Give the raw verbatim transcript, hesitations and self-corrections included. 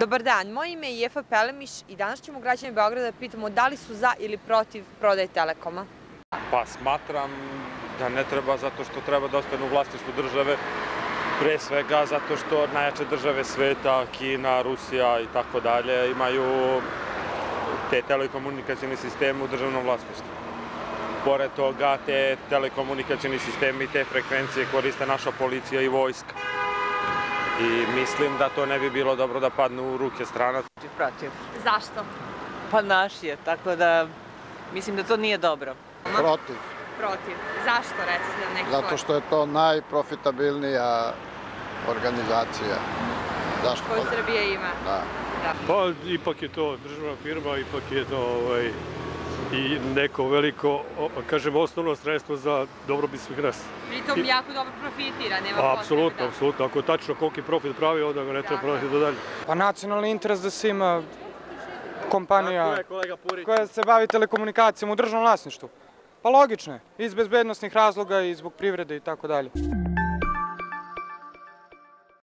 Dobar dan, moje ime je Jefa Pelemiš i danas ćemo građane Beograda da pitamo da li su za ili protiv prodaje Telekoma. Pa smatram da ne treba zato što treba da ostane u vlasništvu države, pre svega zato što najjače države sveta, Kina, Rusija i tako dalje imaju te telekomunikacijne sisteme u državnom vlasništvu. Pored toga, te telekomunikacijni sistemi i te frekvencije koriste naša policija i vojska. I mislim da to ne bi bilo dobro da padne u ruke stranaca. Protiv. Zašto? Pa naš je, tako da mislim da to nije dobro. Protiv. Protiv. Zašto, recite neki svoj? Zato što je to najprofitabilnija organizacija. Zašto? Koju Srbija ima. Da. Pa ipak je to državna firma, ipak je to i neko veliko, kažem, osnovno sredstvo za dobrobit svih nas. Pritom jako dobro profitira, nema potrebe. Apsolutno, apsolutno. Ako je tačno koliki profit pravi, onda ga ne treba prodati do dalje. Pa nacionalni interes da se ima kompanija koja se bavi telekomunikacijom u državnom vlasništvu. Pa logično je, iz bezbednosnih razloga i zbog privrede i tako dalje.